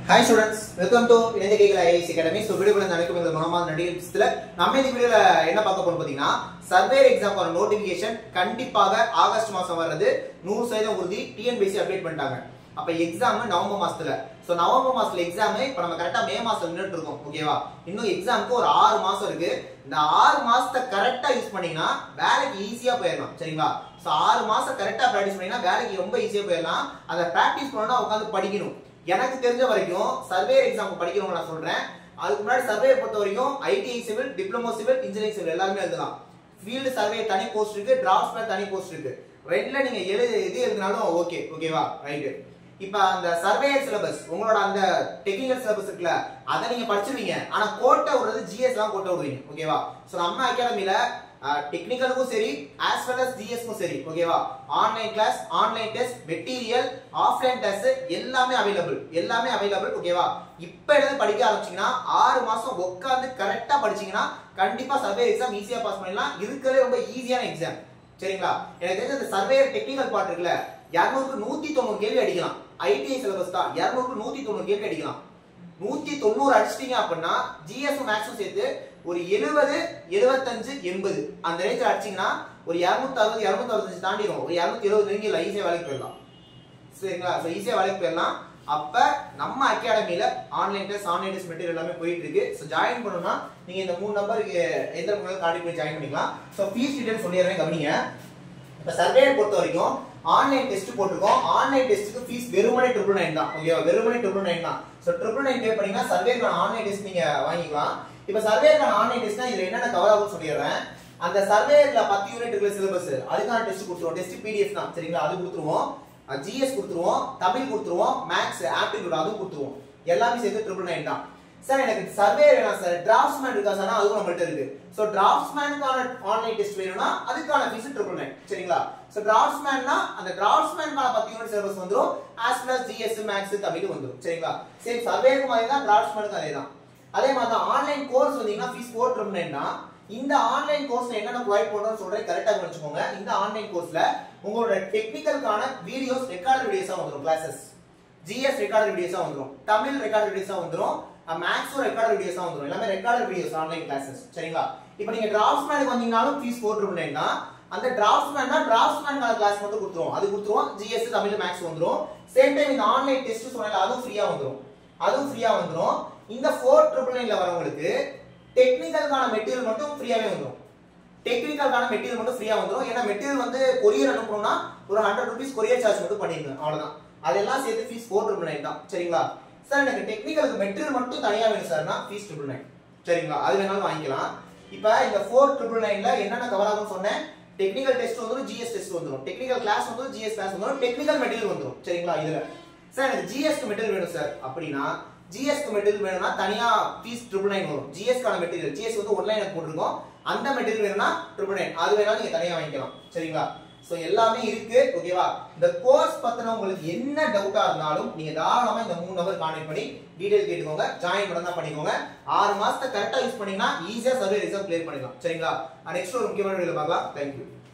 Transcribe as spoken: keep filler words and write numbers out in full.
Hi students, welcome to Tnpsc Academy. So video குள்ள நடக்கும் இந்த மனமான நடிகர்ஸ்ல நம்ம இந்த வீடியோல என்ன பார்க்க போறோம் பாத்தீங்கன்னா சர்வேயர் எக்ஸாம் ஒரு நோட்டிபிகேஷன் கண்டிப்பாக ஆகஸ்ட் மாசம் வர்றது நூறு சதவீதம் உறுதி டிஎன்பிஎஸ்சி அப்டேட் பண்ணிட்டாங்க. அப்ப எக்ஸாம் நவம்பர் மாசத்துல. சோ நவம்பர் மாசத்துல எக்ஸாம் இப்ப நம்ம கரெக்ட்டா மே மாசத்துல நின்னுட்டு இருக்கோம். ஓகேவா? இன்னும் எக்ஸாம்க்கு ஒரு ஆறு மாசம் இருக்கு. இந்த ஆறு மாசத்தை கரெக்ட்டா யூஸ் பண்ணீங்கன்னா வேலைக்கு ஈஸியா போயிடலாம். சரிங்களா? சோ ஆறு மாசம் கரெக்ட்டா பிராக்டீஸ் பண்ணீங்கன்னா வேலைக்கு ரொம்ப ஈஸியா போயிடலாம். அத பிராக்டீஸ் பண்ணனும்னா உட்கார்ந்து படிக்கணும். எனக்கு தெரிஞ்ச வரைக்கும் சர்வேயர் எக்ஸாம் படிக்கிறவங்க நான் சொல்றேன். அதுக்கு முன்னாடி சர்வேயர் பொறுத்த வரைக்கும் ITI civil, diploma civil, engineering civil எல்லாமே எழுதலாம். ஃபீல்ட் சர்வேயர் தனி போஸ்ட் இருக்கு, டிராஃப்ட்ஸ்மேன் தனி போஸ்ட் இருக்கு. ரெண்டுல நீங்க எழுதி எது எழுதினாலும் ஓகே. ஓகேவா? ரைட். இப்போ அந்த சர்வேயர் சிலபஸ் உங்களோட அந்த டெக்னிக்கல் சிலபஸ் இருக்குல அத நீங்க படிச்சிருவீங்க. ஆனா கோட்டை விடுறது ஜிஎஸ் தான் கோட்டை விடுவீங்க. ஓகேவா? சோ நம்ம அகாடமில டெக்னிக்கலுக்கும் சரி as well as ஜிஎஸ்க்கும் சரி. ஓகேவா? Online class, online test, material, offline test எல்லாமே அவைலபிள். எல்லாமே அவைலபிள். ஓகேவா? இப்போ எடுத்து படிக்க ஆரம்பிச்சீங்கன்னா ஆறு மாசம் உட்கார்ந்து கரெக்ட்டா படிச்சீங்கன்னா கண்டிப்பா சர்வேயர் எக்ஸாம் ஈஸியா பாஸ் பண்ணலாம். இருக்கறதே ரொம்ப ஈஸியான எக்ஸாம். சரிங்களா? எனக்கு தெரிஞ்ச அந்த சர்வேயர் டெக்னிக்கல் பார்ட் இருக்குல இருநூறுக்கு நூத்தி தொண்ணூறு கேள்வி அடிக்கலாம். ஐடிஐ சிலபஸ் தான் இருநூறுக்கு நூத்தி தொண்ணூறு கேள்வி அடிக்கலாம். நூத்தி தொண்ணூறு அடிச்சிட்டீங்க அப்படின்னா ஜிஎஸ் மேக்ஸும் சேர்த்து ஒரு எழுபது, எழுபத்தஞ்சு, எண்பது அந்த ரேஞ்சில் அடிச்சீங்கன்னா ஒரு இருநூத்தி அறுபது, இருநூத்தி அறுபத்தஞ்சு தாண்டிடும். ஒரு இருநூத்தி எழுபது நெருங்கில ஈஸியா வேலைக்கு போயிடலாம். சரிங்களா? ஸோ ஈஸியா வேலைக்கு போயிடலாம். அப்ப நம்ம அகாடமியில online test, online test material எல்லாமே போயிட்டு இருக்கு. ஸோ ஜாயின் பண்ணணும்னா நீங்க இந்த மூணு நம்பருக்கு எந்த நம்பருக்கு கார்டு போய் ஜாயின் பண்ணிக்கலாம். ஸோ ஃபீஸ் டீடைல் சொல்லிடுறேன், கவனிங்க. இப்ப சர்வேயர் பொறுத்த வரைக்கும் ஆன்லைன் டெஸ்ட் போட்டுருக்கோம். ஆன்லைன் டெஸ்ட்டுக்கு ஃபீஸ் வெறுமனே ட்ரிபிள் நைன் தான். ஓகேவா? வெறுமனே ட்ரிபிள் நைன் தான். ஸோ ட்ரிபிள் நைன் பே பண்ணீங்கன்னா சர்வேயருக்கான ஆன்லைன் டெஸ்ட் நீங்க வாங்கிக்கலாம். இப்ப சர்வேயருக்கான ஆன்லைன் டெஸ்ட்னா இதுல என்னென்ன கவர் ஆகும்னு சொல்லிடுறேன். அந்த சர்வேயர்ல பத்து யூனிட் இருக்கிற சிலபஸ் அதுக்கான டெஸ்ட் கொடுத்துருவோம். டெஸ்ட் பிடிஎஃப் தான். சரிங்களா? அது கொடுத்துருவோம். ஜிஎஸ் கொடுத்துருவோம், தமிழ் கொடுத்துருவோம், மேக்ஸ், ஆப்டிடியூட் அதுவும் கொடுத்துருவோம். எல்லாமே சேர்த்து ட்ரிபிள் நைன் தான். சார் எனக்கு சர்வேயர் வேணாம் சார், டிராஃப்ட்ஸ்மேன் இருக்கா சார், அதுவும் நம்மள்ட்ட இருக்கு. சோ டிராஃப்ட்ஸ்மேனுக்கான ஆன்லைன் டெஸ்ட் வேணும்னா அதுக்கான ஃபீஸ் ட்ரிபிள் நைன். சரிங்களா? சோ டிராஃப்ட்ஸ்மேன்னா அந்த டிராஃப்ட்ஸ்மேனுக்கான பத்து யூனிட் சிலபஸ் வந்துரும். as well as GS, maths, Tamil வந்துரும். சரிங்களா? சரி, சர்வேயருக்கு மாதிரி தான், டிராஃப்ட்ஸ்மேனுக்கு அதே தான். அதே மாதிரி தான் ஆன்லைன் கோர்ஸ் வந்தீங்கன்னா ஃபீஸ் ஃபோர் ட்ரிபிள் நைன் தான். இந்த ஆன்லைன் கோர்ஸ்ல என்னென்ன ப்ரொவைட் பண்றோம்னு சொல்றேன், கரெக்ட்டா கவனிச்சுக்கோங்க. இந்த ஆன்லைன் கோர்ஸ்ல உங்களோட டெக்னிக்கலுக்கான வீடியோஸ், ரெக்கார்டட் வீடியோஸா வந்துரும். கிளாसेस ஜிஎஸ் ரெக்கார்டட் வீடியோஸா வந்துரும், தமிழ் ரெக்கார்டட் வீடியோஸா வந்துரும், மேக்ஸ் ரெக்கார்டட் வீடியோஸா வந்துரும். எல்லாமே ரெக்கார்டட் வீடியோஸ் ஆன்லைன் கிளாसेस. சரிங்களா? இப்போ நீங்க டிராஃப்ட்ஸ்மேனுக்கு வந்தீங்கனாலும் ஃபீஸ் ஃபோர் ட்ரிபிள் நைன் தான். அந்த டிராஃப்ட்ஸ்மேன்னா டிராஃப்ட்ஸ்மேனுக்கான கிளாஸ் மட்டும் கொடுத்துருவோம். அது கொடுத்துருவோம். ஜிஎஸ், தமிழ், மேக்ஸ் வந்துரும். சேம் டைம் இந்த ஆன்லைன் டெஸ்ட் சொன்னால அதுவும் ஃப்ரீயா வந்துரும். அதுவும் ஃப்ரீயா வந்துரும். இந்த ஃபோர் ட்ரிபிள் நைன்ல வரவங்களுக்கு டெக்னிக்கலுக்கான மெட்டீரியல் மட்டும் ஃப்ரீயாவே வந்துரும். டெக்னிக்கலுக்கான மெட்டீரியல் மட்டும் ஃப்ரீயா வந்துரும். ஏன்னா மெட்டீரியல் வந்து கொரியர் அனுப்பணும்னா ஒரு ஹண்ட்ரட் ருபீஸ் கொரியர் சார்ஜ் மட்டும் பண்ணிருங்க. அவ்வளவுதான். அதெல்லாம் சேர்த்து ஃபீஸ் ஃபோர் ட்ரிபிள் நைன் தான். சரிங்களா? சார் எனக்கு டெக்னிக்கலுக்கு மெட்டீரியல் மட்டும் தனியா வேணும் சார்னா ஃபீஸ் ட்ரிபிள் நைன். சரிங்களா? அது வேணாலும் வாங்கிக்கலாம். இப்போ இந்த ஃபோர் ட்ரிபிள் நைன்ல என்னென்ன கவர் ஆகும்னு சொன்னேன். டெக்னிக்கல் டெஸ்ட் வந்துரும், ஜிஎஸ் டெஸ்ட் வந்துரும், டெக்னிக்கல் கிளாஸ் வந்துரும், ஜிஎஸ் கிளாஸ் வந்துரும், டெக்னிக்கல் மெட்டீரியல் வந்துரும். சரிங்களா? இதுல சார் எனக்கு ஜிஎஸ்க்கு மெட்டீரியல் வேணும் சார் அப்படின்னா ஜிஎஸ்க்கு மெட்டீரியல் வேணும்னா தனியா ஃபீஸ் ட்ரிபிள் நைன் வரும். ஜிஎஸ்க்கான மெட்டீரியல் ஜிஎஸ் வந்து ஒன்லைன் போட்டுருக்கோம். அந்த மெட்டீரியல் வேணும்னா ட்ரிபிள் நைன். அது வேணாலும் நீங்க தனியா வாங்கிக்கலாம். சரிங்களா? சோ எல்லாமே இருக்கு. ஓகேவா? இந்த கோர்ஸ் பத்தின உங்களுக்கு என்ன டவுட்டா இருந்தாலும் நீங்க தாராளமா இந்த மூணு நம்பர் கான்டாக்ட் பண்ணி டீடைல் கேட்டுக்கோங்க. ஜாயின் பண்ணா பண்ணிக்கோங்க. ஆறு மாசத்தை கரெக்டா யூஸ் பண்ணீங்கன்னா ஈஸியா சர்வே எக்ஸாம் கிளியர் பண்ணிடலாம். சரிங்களா? நெக்ஸ்ட் ஒரு முக்கியமான வீடியோல பார்க்கலாம். Thank you.